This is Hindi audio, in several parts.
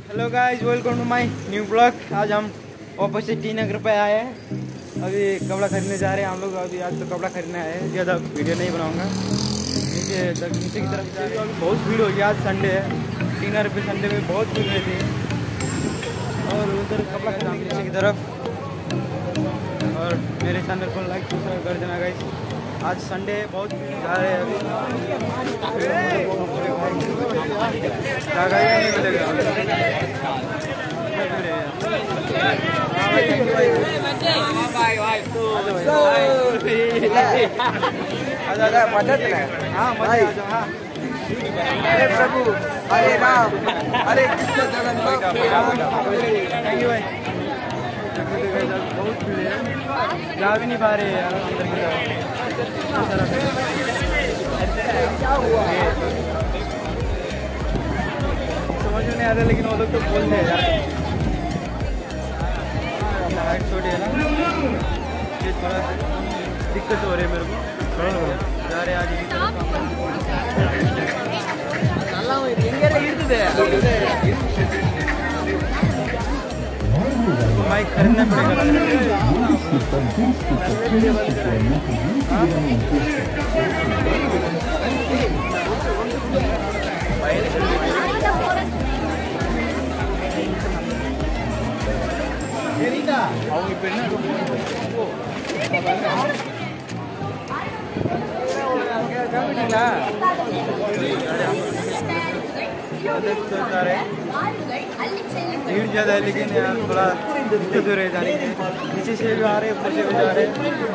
Hello guys, welcome to my new blog. आज हम वापस से टी नगर पे आए हैं। अभी कपड़ा खरीदने जा रहे हैं हम लोग। अभी आज तो कपड़ा खरीदना है, ज़्यादा वीडियो नहीं बनाऊंगा। नीचे की तरफ जा रहे हैं। अभी बहुत भीड़ होगी, आज संडे है। टी नगर पे संडे में बहुत भीड़ रहती है। और उधर कपड़ा खरीदना नीचे की तरफ। और मेरे चैनल को लाइक सब्सक्राइब कर देना गाइस। आज संडे है, बहुत भीड़ जा रहे हैं। अभी नहीं मिलेगा। मदद है। हाँ मदद। हाँ अरे प्रभु, हरे राम, हरे कृष्ण जगन्नाथ। थैंक यू भाई। बहुत भीड़ है, जा भी नहीं पा रहे यार अंदर की तरफ। समझ में नहीं आ रहा, लेकिन वो लोग तो बोल रहे हैं यार। लाइट छोटी है ना, ये थोड़ा दिक्कत हो रही है मेरे को। जा रहे आज माइक खरीदना पड़ेगा। भीड़ ज़्यादा है, लेकिन यार थोड़ा दिक्कत हो रही है जाने की। नीचे से भी आ रहे, ऊपर से भी जा रहे,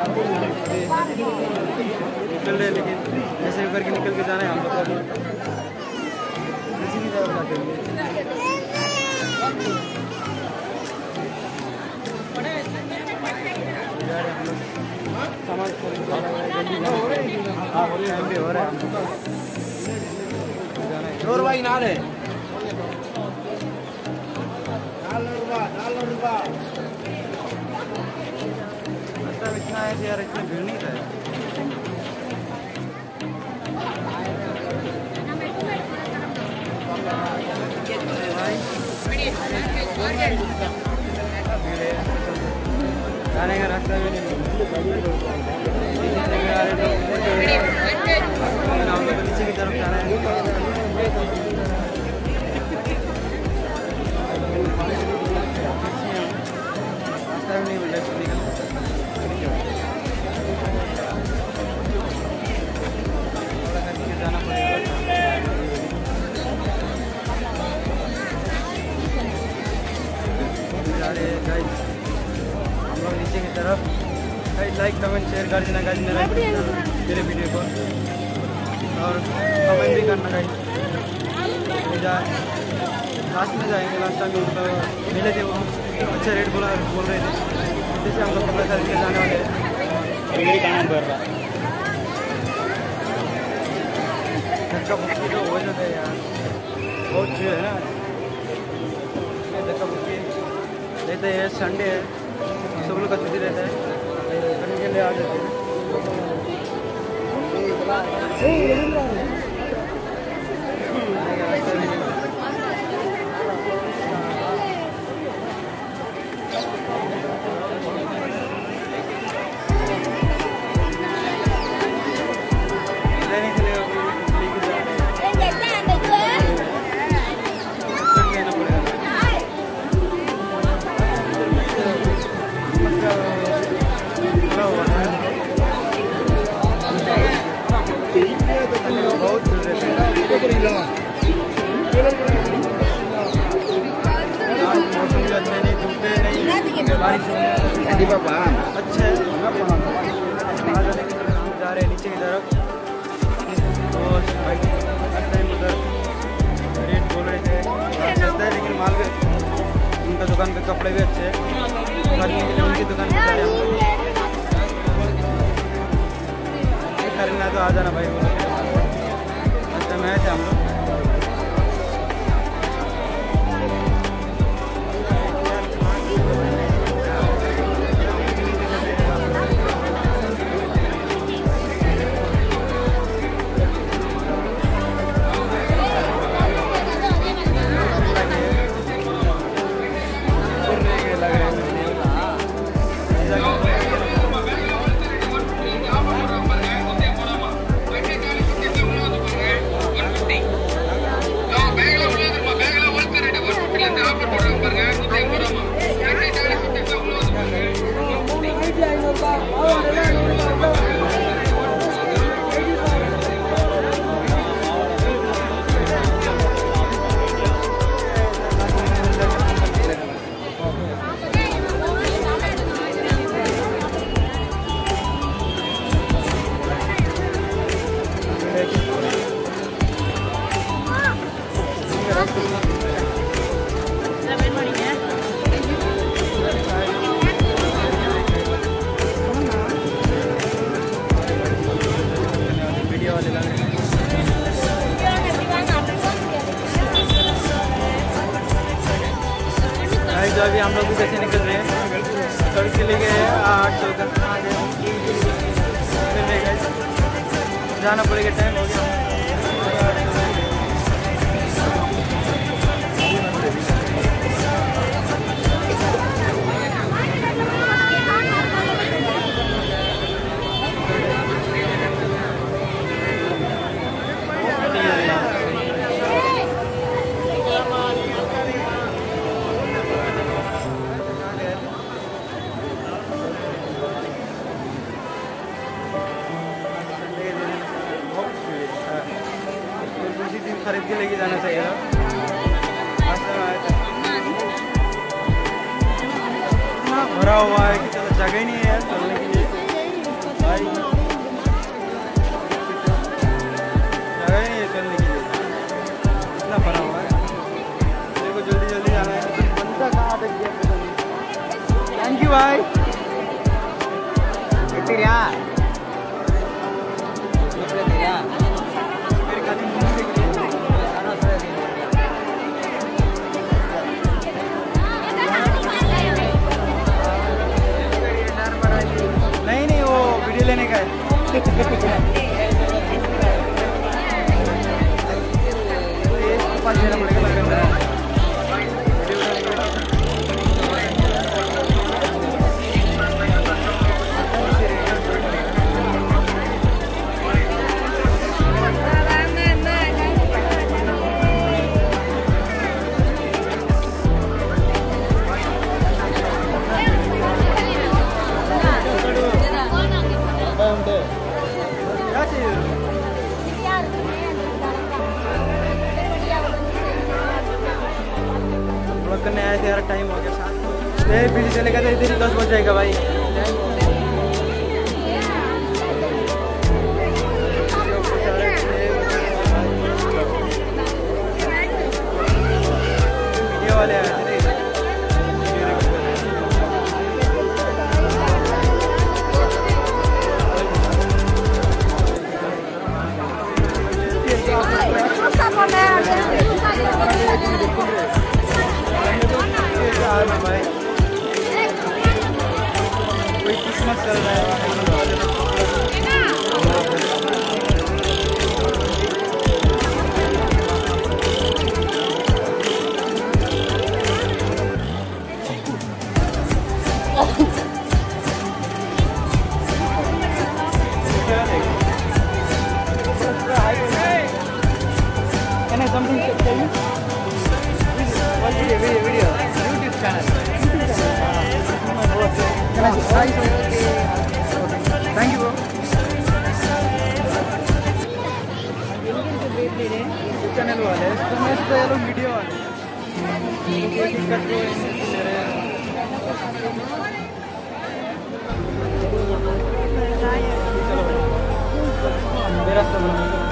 निकल रहे, लेकिन ऐसे करके निकल के जाना है हम लोग। किसी की तरफ जाते हैं सामान हो रहा है। जोर भाई ना रहे इतना है यार, इतना भीड़ नहीं था। जाने का रास्ता भी नहीं, हम लोग नीचे की तरफ जाना है। रास्ता भी नहीं मिल रहा जाना पड़ेगा। हम लोग नीचे की तरफ। लाइक कमेंट शेयर कर देना गाइस मेरे वीडियो को, और कमेंट भी करना गाइस। लास्ट में जाएंगे, लास्ट टाइम उनको मिले थे, वो अच्छे रेट बोल रहे थे। जैसे हम लोग कपड़ा खरीद के जाने वाले हैं। धक्का मुक्की तो हो जाता है यार, बहुत भीड़ है ना। धक्का मुक्की रहते हैं, संडे है, सब लोग का छुट्टी रहता है, करने के लिए आ जाते हैं। मौसम भी अच्छा नहीं, धूप नहीं, बारिश अच्छा है। जा रहे हैं नीचे की तरफ। और उधर रेट बोल रहे थे सस्ता है, लेकिन माल भी उनका दुकान पे कपड़े भी अच्छे हैं। खरीदने के लिए उनकी दुकान पे जा रहे हैं हम लोग। खरीदना तो आ जाना भाई, बोलो अच्छा मैच है हम लोग। वीडियो वाले लग रहे हैं। जो अभी हम लोग भी कैसे निकल रहे हैं, सड़क के लिए गए 800 का जाना पड़ेगा, टाइम हो गया। खरीद के लेके जाना चाहिए था। इतना भरा हुआ है कि चलो जगह ही नहीं है यार चलने के लिए भाई, जगह ही नहीं है चलने के लिए, इतना भरा हुआ है। मेरे को जल्दी जल्दी जाना है। बंदा कहाँ अटक गया? थैंक यू भाई। नहीं वो वीडियो लेने का है। पास देना पड़ेगा लग रहा है। करने आए थे यार, टाइम हो गया 7 बिजली चलेगा तो इधर ही 10 बज जाएगा भाई। वीडियो वाले आए थे। भाई कोई क्रिसमस चल रहा है। Can I something to tell you? What video? YouTube channel. Can I try something? Thank you, bro. Channel वाले तो मैं तो ये लोग वीडियो वाले मेरा सब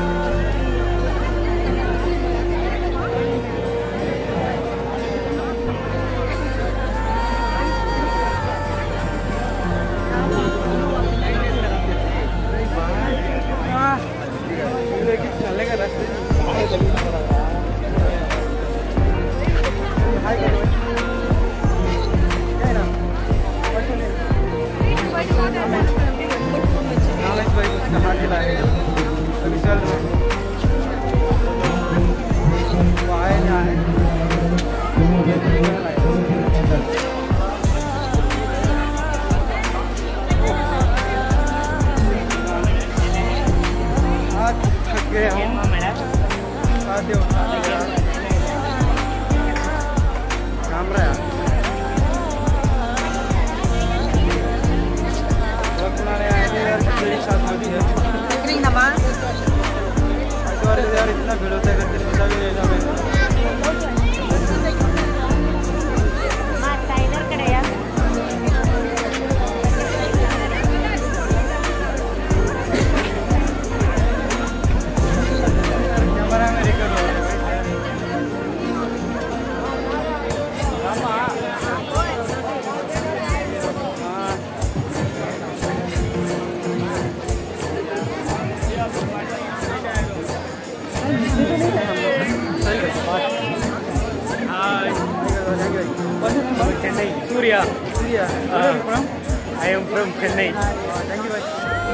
चलने का रास्ते इतना भीड़ होता है कैमरा में रिकॉर्ड हो रहा है। हैं हम लोग। सही है बात। Chennai. Surya. Surya from I am from Chennai. Thank you भाई।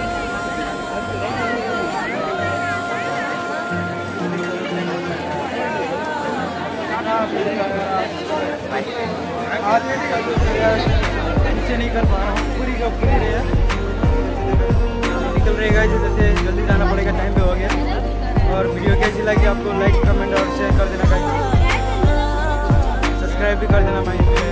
आज नीचे नहीं कर पा रहा हूँ, पूरी का पूरी रहे निकल रहेगा इधर से, जल्दी जाना पड़ेगा, टाइम पे हो गया। और वीडियो कैसी लगी आपको लाइक कमेंट और शेयर कर देना, सब्सक्राइब भी कर देना भाई।